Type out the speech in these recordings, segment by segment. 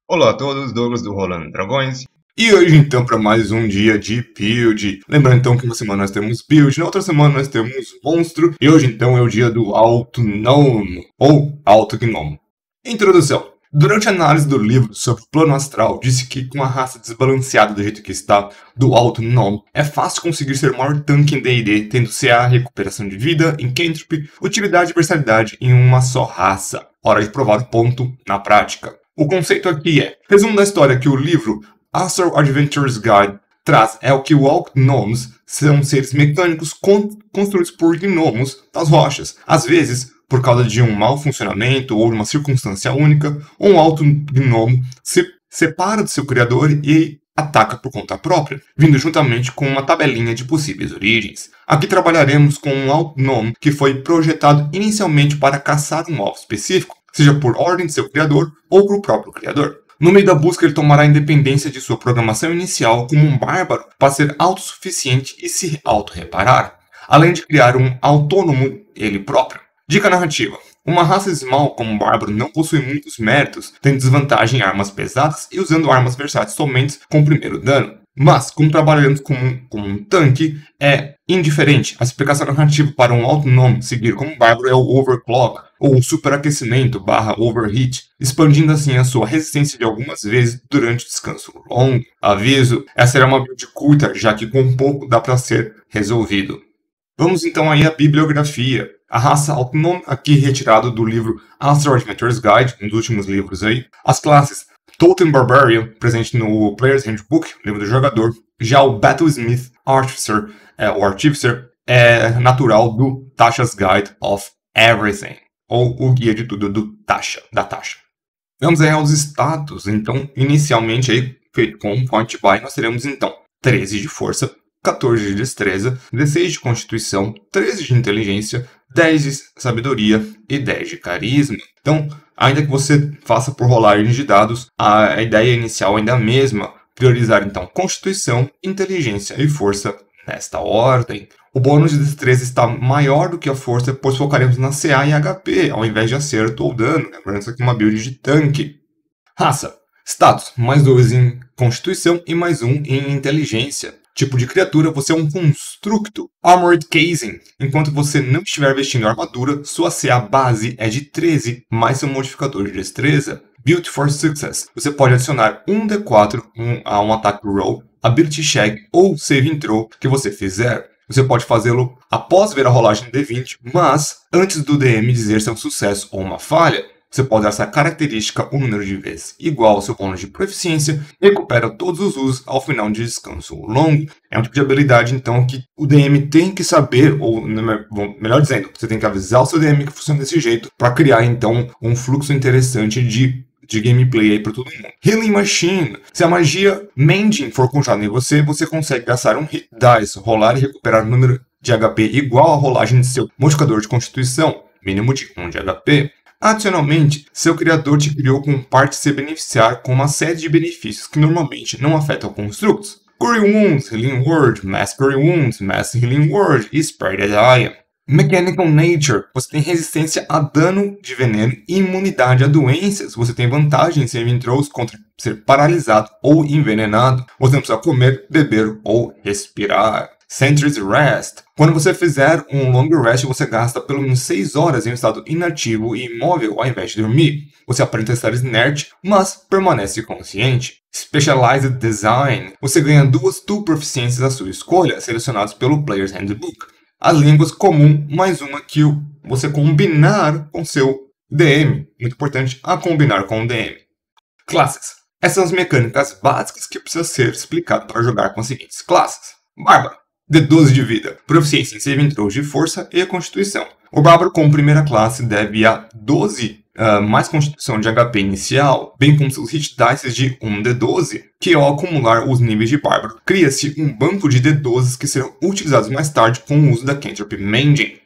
Olá a todos, Douglas do Rolando Dragões. E hoje então para mais um dia de build. Lembrando então que uma semana nós temos build, na outra semana nós temos monstro. E hoje então é o dia do Alto Gnome, ou Alto Gnomo. Introdução. Durante a análise do livro sobre o plano astral, disse que com a raça desbalanceada do jeito que está, do Alto Gnome, é fácil conseguir ser o maior tanque em D&D, tendo CA, recuperação de vida, Incantrip, utilidade e versatilidade em uma só raça. Hora de provar o ponto na prática. O conceito aqui é, resumo da história que o livro Astral Adventures Guide traz é o que o Alto Gnomes são seres mecânicos construídos por gnomos das rochas. Às vezes, por causa de um mau funcionamento ou de uma circunstância única, um Alto Gnomo se separa do seu criador e ataca por conta própria, vindo juntamente com uma tabelinha de possíveis origens. Aqui trabalharemos com um Alto Gnome que foi projetado inicialmente para caçar um alvo específico, seja por ordem de seu criador ou por próprio criador. No meio da busca, ele tomará a independência de sua programação inicial como um bárbaro para ser autossuficiente e se auto-reparar, além de criar um autônomo ele próprio. Dica narrativa. Uma raça Small como um bárbaro não possui muitos méritos, tendo desvantagem em armas pesadas e usando armas versáteis somente com o primeiro dano. Mas, como trabalhamos como um tanque, é indiferente. A explicação narrativa para um Alto Gnome seguir como bárbaro é o Overclock, ou superaquecimento / overheat, expandindo assim a sua resistência de algumas vezes durante o descanso longo. Aviso, essa será uma build curta, já que com pouco dá para ser resolvido. Vamos então aí à bibliografia. A raça Alto Gnome, aqui retirado do livro Astral Adventures Guide, um dos últimos livros aí. As classes Totem Barbarian, presente no Player's Handbook, livro do jogador. Já o Battlesmith Artificer, o Artificer, é natural do Tasha's Guide of Everything, ou o guia de tudo da Tasha. Vamos aí aos status. Então, inicialmente aí, feito com um point buy, nós teremos então 13 de força, 14 de destreza, 16 de constituição, 13 de inteligência, 10 de sabedoria e 10 de carisma. Então, ainda que você faça por rolagem de dados, a ideia inicial ainda é a mesma, priorizar então constituição, inteligência e força nesta ordem. O bônus de destreza está maior do que a força, pois focaremos na CA e HP, ao invés de acerto ou dano, lembrando isso aqui é uma build de tanque. Raça. Status, mais 2 em constituição e mais 1 em inteligência. Tipo de criatura, você é um constructo, Armored Casing. Enquanto você não estiver vestindo armadura, sua CA base é de 13, mais seu modificador de destreza. Build for Success. Você pode adicionar um D4 a um ataque roll, ability check ou saving throw que você fizer. Você pode fazê-lo após ver a rolagem do D20, mas antes do DM dizer se é um sucesso ou uma falha. Você pode dar essa característica um número de vezes igual ao seu bônus de proficiência e recupera todos os usos ao final de descanso longo. É um tipo de habilidade, então, que o DM tem que saber, ou melhor dizendo, você tem que avisar o seu DM que funciona desse jeito para criar, então, um fluxo interessante de gameplay aí para todo mundo. Healing Machine. Se a magia Mending for conjurada em você, você consegue gastar um Hit Dice, rolar e recuperar o número de HP igual à rolagem de seu modificador de constituição, mínimo de 1 de HP. Adicionalmente, seu criador te criou com parte se beneficiar com uma série de benefícios que normalmente não afetam construtos. Cure Wounds, Healing Word, Mass Cure Wounds, Mass Healing Word e Spare the Iron. Mechanical Nature, você tem resistência a dano de veneno e imunidade a doenças. Você tem vantagem em saving throws contra ser paralisado ou envenenado. Você não precisa comer, beber ou respirar. Sentry's Rest. Quando você fizer um long rest, você gasta pelo menos 6 horas em um estado inativo e imóvel ao invés de dormir. Você aparenta estar inerte, mas permanece consciente. Specialized Design. Você ganha 2 tool proficiências à sua escolha, selecionadas pelo Player's Handbook. As línguas comum, mais uma que você combinar com seu DM. Muito importante, a combinar com o DM. Classes. Essas são as mecânicas básicas que precisa ser explicado para jogar com as seguintes classes. Bárbaro. D12 de vida, proficiência em saving throws de força e constituição. O bárbaro como primeira classe deve a 12 mais constituição de HP inicial, bem como seus hit dice de 1d12, que ao acumular os níveis de bárbaro, cria-se um banco de d12s que serão utilizados mais tarde com o uso da Cantrip Mending.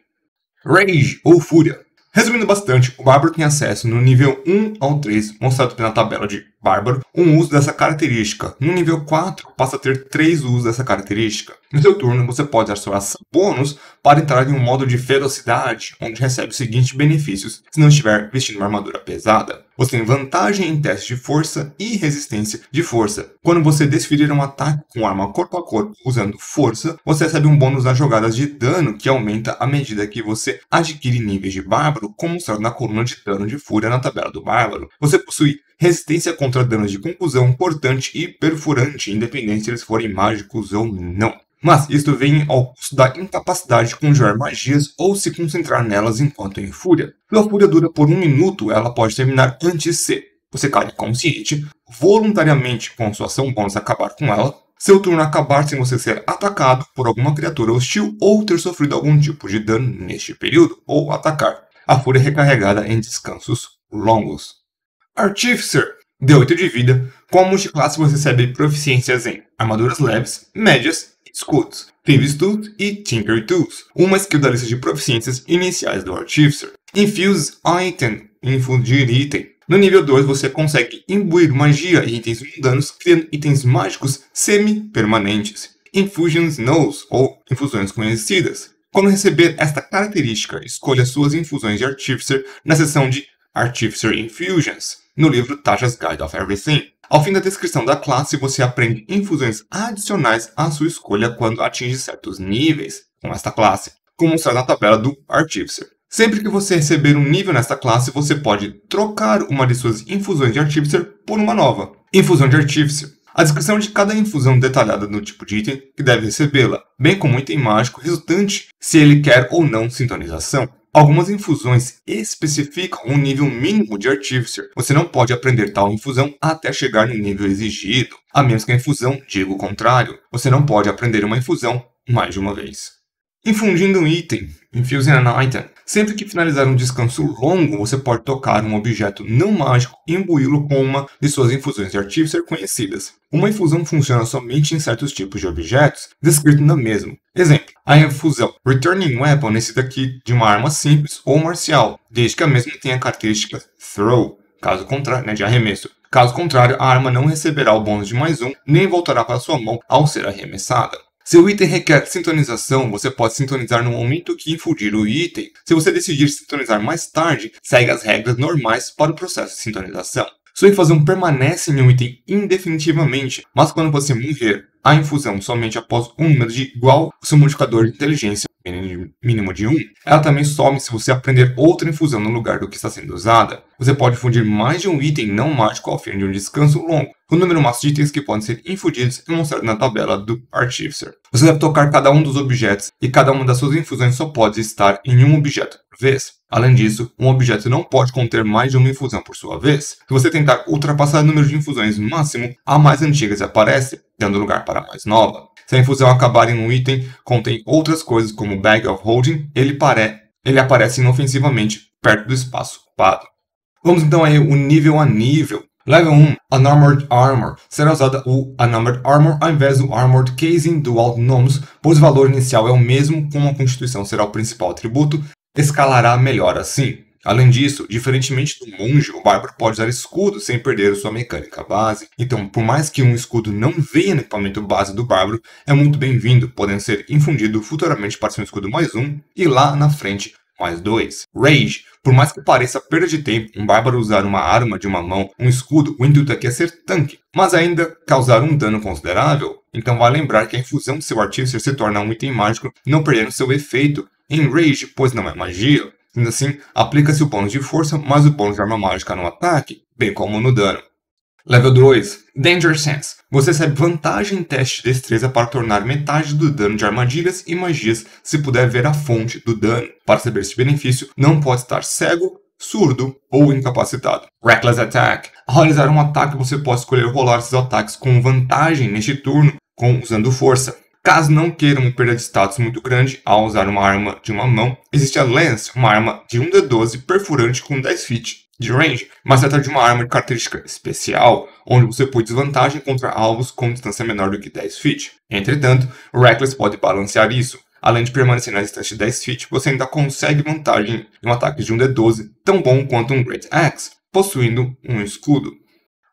Rage ou Fúria. Resumindo bastante, o bárbaro tem acesso no nível 1 ao 3, mostrado na tabela de Bárbaro, um uso dessa característica. No nível 4, passa a ter 3 usos dessa característica. No seu turno, você pode usar sua ação bônus para entrar em um modo de ferocidade, onde recebe os seguintes benefícios se não estiver vestindo uma armadura pesada. Você tem vantagem em testes de força e resistência de força. Quando você desferir um ataque com arma corpo a corpo usando força, você recebe um bônus às jogadas de dano que aumenta à medida que você adquire níveis de bárbaro, como mostrado na coluna de dano de fúria na tabela do bárbaro. Você possui resistência contra danos de conclusão cortante e perfurante, independente se eles forem mágicos ou não. Mas isto vem ao custo da incapacidade de conjurar magias ou se concentrar nelas enquanto em fúria. Sua fúria dura por 1 minuto, ela pode terminar antes se você cair consciente, voluntariamente com sua ação bônus acabar com ela, seu turno acabar sem você ser atacado por alguma criatura hostil ou ter sofrido algum tipo de dano neste período, ou atacar. A fúria é recarregada em descansos longos. Artificer, D8 de vida. Com a multiclasse você recebe proficiências em armaduras leves, médias, escudos, Thieves Tools e Tinker Tools, uma skill da lista de proficiências iniciais do Artificer. Infuse Item, infundir item. No nível 2 você consegue imbuir magia e itens mundanos, criando itens mágicos semi-permanentes. Infusion Knows, ou infusões conhecidas. Quando receber esta característica, escolha suas infusões de Artificer na seção de Artificer Infusions, no livro Tasha's Guide of Everything. Ao fim da descrição da classe, você aprende infusões adicionais à sua escolha quando atinge certos níveis com esta classe, como mostrado na tabela do Artificer. Sempre que você receber um nível nesta classe, você pode trocar uma de suas infusões de Artificer por uma nova. Infusão de Artificer. A descrição de cada infusão detalhada no tipo de item que deve recebê-la, bem como um item mágico resultante se ele quer ou não sintonização. Algumas infusões especificam um nível mínimo de Artificer. Você não pode aprender tal infusão até chegar no nível exigido, a menos que a infusão diga o contrário. Você não pode aprender uma infusão mais de uma vez. Infundindo um item, Infusing an Item. Sempre que finalizar um descanso longo, você pode tocar um objeto não mágico e imbuí-lo com uma de suas infusões de Artificer conhecidas. Uma infusão funciona somente em certos tipos de objetos, descrito na mesma. Exemplo, a infusão Returning Weapon necessita aqui de uma arma simples ou marcial, desde que a mesma tenha a característica Throw, caso contrário, de arremesso. Caso contrário, a arma não receberá o bônus de +1, nem voltará para sua mão ao ser arremessada. Se o item requer sintonização, você pode sintonizar no momento que infundir o item. Se você decidir sintonizar mais tarde, segue as regras normais para o processo de sintonização. Sua infusão permanece em um item indefinitivamente, mas quando você morrer, a infusão somente após um número de igual ao seu modificador de inteligência, mínimo de 1, ela também some se você aprender outra infusão no lugar do que está sendo usada. Você pode fundir mais de um item não mágico ao fim de um descanso longo. O número máximo de itens que podem ser infundidos é mostrado na tabela do Artificer. Você deve tocar cada um dos objetos e cada uma das suas infusões só pode estar em um objeto por vez. Além disso, um objeto não pode conter mais de uma infusão por sua vez. Se você tentar ultrapassar o número de infusões máximo, a mais antiga desaparece, dando lugar para a mais nova. Se a infusão acabar em um item contém outras coisas como Bag of Holding, ele aparece inofensivamente perto do espaço ocupado. Vamos então aí o nível a nível. Level 1, Unarmored Armor. Será usada o Unarmored Armor ao invés do Armored Casing do Gnomes, pois o valor inicial é o mesmo, como a constituição será o principal atributo, escalará melhor assim. Além disso, diferentemente do monge, o bárbaro pode usar escudo sem perder sua mecânica base. Então, por mais que um escudo não venha no equipamento base do bárbaro, é muito bem-vindo, podendo ser infundido futuramente para ser um escudo +1 e lá na frente +2. Rage. Por mais que pareça perda de tempo, um bárbaro usar uma arma de uma mão, um escudo, o intuito aqui é ser tanque, mas ainda causar um dano considerável. Então vale lembrar que a infusão de seu Artificer se torna um item mágico, não perdendo seu efeito em Rage, pois não é magia. Sendo assim, aplica-se o bônus de força mais o bônus de arma mágica no ataque, bem como no dano. Level 2, Danger Sense. Você recebe vantagem em teste de destreza para tornar metade do dano de armadilhas e magias se puder ver a fonte do dano. Para receber este benefício, não pode estar cego, surdo ou incapacitado. Reckless Attack. Ao realizar um ataque, você pode escolher rolar seus ataques com vantagem neste turno, usando força. Caso não queira uma perda de status muito grande ao usar uma arma de uma mão, existe a Lance, uma arma de 1d12 perfurante com 10 feet de range, mas trata de uma arma de característica especial, onde você põe desvantagem contra alvos com distância menor do que 10 feet. Entretanto, o Reckless pode balancear isso. Além de permanecer na distância de 10 feet, você ainda consegue vantagem em um ataque de 1d12, tão bom quanto um Great Axe, possuindo um escudo.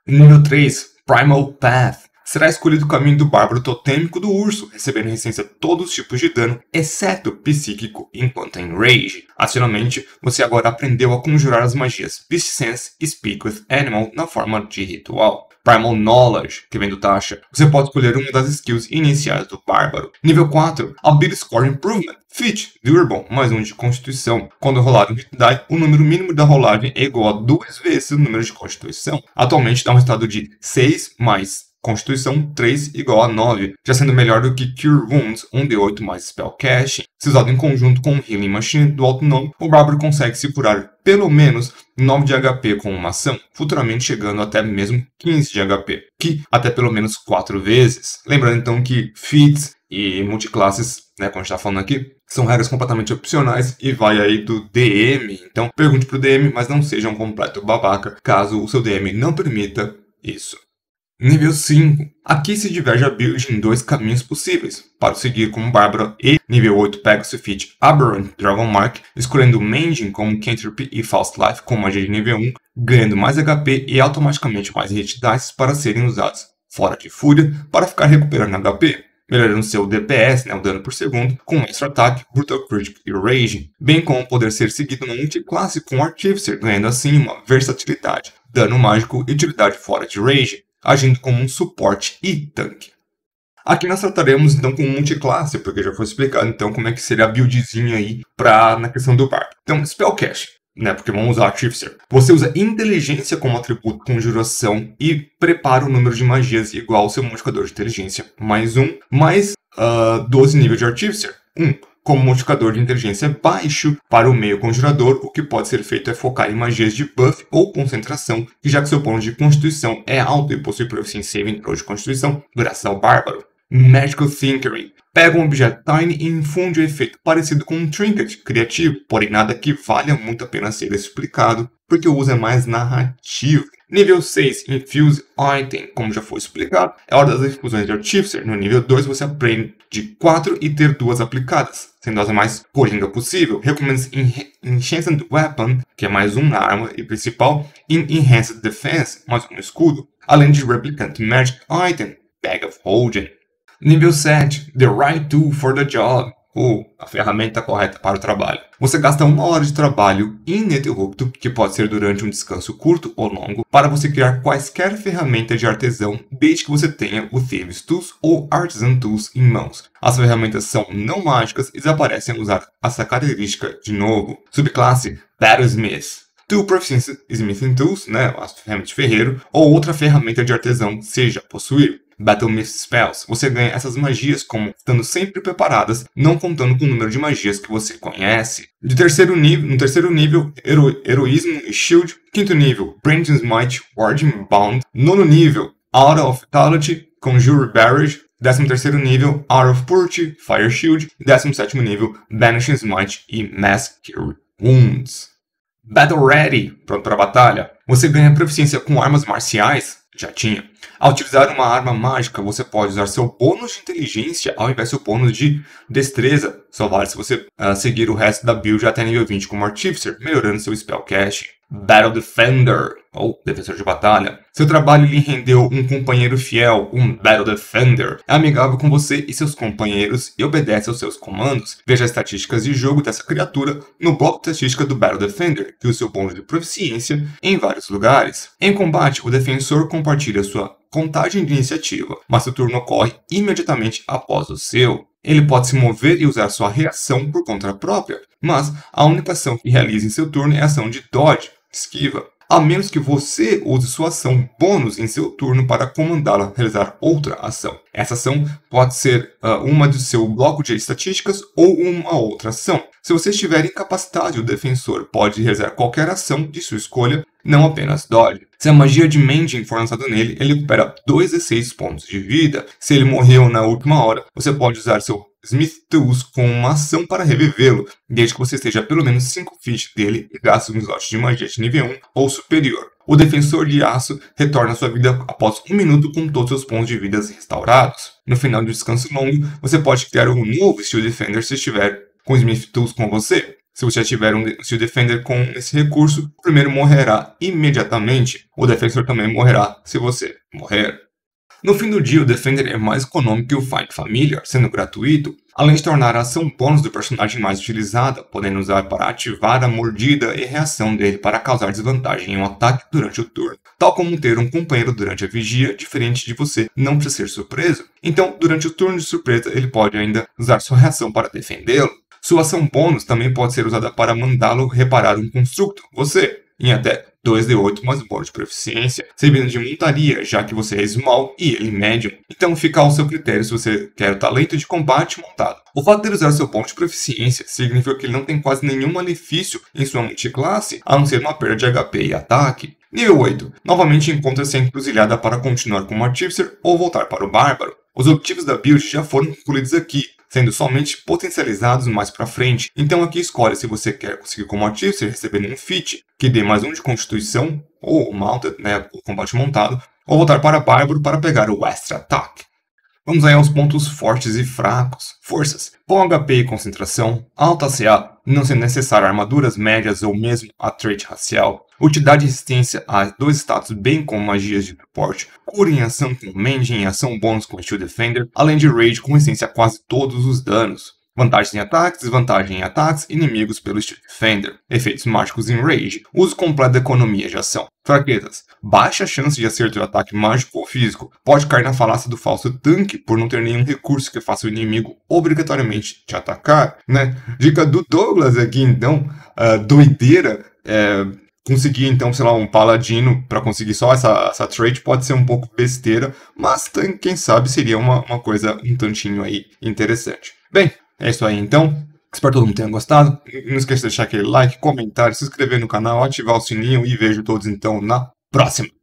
Nível 3, Primal Path. Será escolhido o caminho do bárbaro totêmico do urso, recebendo resistência a todos os tipos de dano, exceto psíquico, enquanto em Rage. Adicionalmente, você agora aprendeu a conjurar as magias Beast Sense e Speak with Animal na forma de ritual. Primal Knowledge, que vem do Tasha. Você pode escolher uma das skills iniciais do bárbaro. Nível 4, Ability Score Improvement. Feat, Durable, mais um de Constituição. Quando rolar um Hit Die, o número mínimo da rolagem é igual a 2 vezes o número de Constituição. Atualmente dá um resultado de 6 mais Constituição 3 igual a 9, já sendo melhor do que Cure Wounds 1d8 mais Spellcasting. Se usado em conjunto com o Healing Machine do alto nome, o bárbaro consegue se curar pelo menos 9 de HP com uma ação, futuramente chegando até mesmo 15 de HP, que até pelo menos 4 vezes. Lembrando então que feats e multiclasses, como a gente está falando aqui, são regras completamente opcionais e vai aí do DM. Então pergunte pro DM, mas não seja um completo babaca caso o seu DM não permita isso. Nível 5. Aqui se diverge a build em 2 caminhos possíveis, para seguir como Bárbaro e nível 8 pega o feat Aberrant Dragon Mark, escolhendo Manging como Cantrip e False Life como magia de nível 1, ganhando mais HP e automaticamente mais Hit Dice para serem usados, fora de Fúria, para ficar recuperando HP, melhorando seu DPS, o dano por segundo, com Extra Attack, Brutal Critic e Raging, bem como poder ser seguido na multiclasse com Artificer, ganhando assim uma versatilidade, dano mágico e utilidade fora de Raging, agindo como um suporte e tanque. Aqui nós trataremos então com multiclasse, porque já foi explicado então como é que seria a buildzinha aí na questão do barco. Então, Spellcast, porque vamos usar Artificer. Você usa inteligência como atributo conjuração e prepara o número de magias igual ao seu modificador de inteligência, mais 1, mais 12 níveis de Artificer, 1. Como modificador de inteligência baixo para o meio conjurador, o que pode ser feito é focar em magias de buff ou concentração, já que seu bônus de constituição é alto e possui proficiência saving throw de constituição, graças ao bárbaro. Magical Tinkering. Pega um objeto Tiny e infunde um efeito parecido com um Trinket criativo, porém nada que valha muito a pena ser explicado, porque o uso é mais narrativo. Nível 6, Infuse Item, como já foi explicado, é hora das infusões de Artificer. No nível 2 você aprende de 4 e ter 2 aplicadas, sendo as mais coringa possível. Recomenda-se Enchanted Weapon, que é mais um na arma e principal, e Enhanced Defense, mais um no escudo, além de Replicant Magic Item, Bag of Holding. Nível 7, The Right Tool for the Job, ou a ferramenta correta para o trabalho. Você gasta 1 hora de trabalho ininterrupto, que pode ser durante um descanso curto ou longo, para você criar quaisquer ferramentas de artesão, desde que você tenha o Thieves Tools ou Artisan Tools em mãos. As ferramentas são não mágicas e desaparecem ao usar essa característica de novo. Subclasse Battlesmith. Tool Proficiency Smithing Tools, as ferramentas de ferreiro, ou outra ferramenta de artesão, seja possuir. Battle Myth Spells. Você ganha essas magias como estando sempre preparadas, não contando com o número de magias que você conhece. No terceiro nível, Heroísmo e Shield. Quinto nível, Branding Smite, Warding Bound. Nono nível, Aura of Vitality, Conjure Barrage. 13º nível, Aura of Purity, Fire Shield. E 17º nível, Banishing Smite e Mass Cure Wounds. Battle Ready, pronto para a batalha. Você ganha proficiência com armas marciais, já tinha. Ao utilizar uma arma mágica, você pode usar seu bônus de inteligência ao invés do seu bônus de destreza. Só vale se você seguir o resto da build até nível 20 como Artificer, melhorando seu Spellcasting. Battle Defender, ou Defensor de Batalha. Seu trabalho lhe rendeu um companheiro fiel, um Battle Defender. É amigável com você e seus companheiros e obedece aos seus comandos. Veja as estatísticas de jogo dessa criatura no bloco de estatística do Battle Defender, que o seu bônus de proficiência em vários lugares. Em combate, o defensor compartilha sua contagem de iniciativa, mas seu turno ocorre imediatamente após o seu. Ele pode se mover e usar sua reação por conta própria, mas a única ação que realiza em seu turno é a ação de Dodge, esquiva, a menos que você use sua ação bônus em seu turno para comandá-la a realizar outra ação. Essa ação pode ser uma do seu bloco de estatísticas ou uma outra ação. Se você estiver incapacitado, o defensor pode realizar qualquer ação de sua escolha, não apenas Dodge. Se a magia de Mending for lançada nele, ele recupera 2d6 pontos de vida. Se ele morreu na última hora, você pode usar seu Smith Tools com uma ação para revivê-lo, desde que você esteja a pelo menos 5 feet dele e gaste um slot de magia de nível 1 ou superior. O defensor de aço retorna à sua vida após 1 minuto com todos os seus pontos de vida restaurados. No final do descanso longo, você pode criar um novo Steel Defender se estiver com Smith Tools com você. Se você já tiver um Shield Defender com esse recurso, o primeiro morrerá imediatamente. O defensor também morrerá se você morrer. No fim do dia, o Defender é mais econômico que o Find Familiar, sendo gratuito, além de tornar a ação bônus do personagem mais utilizada, podendo usar para ativar a mordida e reação dele para causar desvantagem em um ataque durante o turno. Tal como ter um companheiro durante a vigia, diferente de você, não precisa ser surpreso. Então, durante o turno de surpresa, ele pode ainda usar sua reação para defendê-lo. Sua ação bônus também pode ser usada para mandá-lo reparar um construto, você, em até 2d8 mais bônus de proficiência, servindo de montaria, já que você é small e ele médium. Então fica ao seu critério se você quer o talento de combate montado. O fato de ele usar seu ponto de proficiência significa que ele não tem quase nenhum malefício em sua multiclasse, a não ser uma perda de HP e ataque. Nível 8. Novamente encontra-se a encruzilhada para continuar como Artificer ou voltar para o Bárbaro. Os objetivos da build já foram concluídos aqui, sendo somente potencializados mais para frente. Então aqui escolhe se você quer conseguir como Artificer recebendo um feat, que dê mais um de Constituição, ou Mounted, né, o combate montado, ou voltar para Bárbaro para pegar o Extra Attack. Vamos aí aos pontos fortes e fracos. Forças: bom HP e concentração, alta CA, não sendo necessário armaduras médias ou mesmo a trait racial, utilidade e resistência a 2 status bem como magias de suporte, cura em ação com Mend em ação bônus com Shield Defender, além de Rage com resistência a quase todos os danos. Vantagens em ataques, desvantagem em ataques, inimigos pelo Shield Defender. Efeitos mágicos em Rage. Uso completo da economia de ação. Fraquezas: baixa chance de acerto de ataque mágico ou físico. Pode cair na falácia do falso tanque por não ter nenhum recurso que faça o inimigo obrigatoriamente te atacar, né? Dica do Douglas aqui, então, doideira. Conseguir, então, sei lá, um paladino para conseguir só essa trait pode ser um pouco besteira, mas quem sabe seria uma coisa um tantinho aí interessante. Bem, é isso aí então. Espero que todo mundo tenha gostado. Não esqueça de deixar aquele like, comentário, se inscrever no canal, ativar o sininho e vejo todos então na próxima.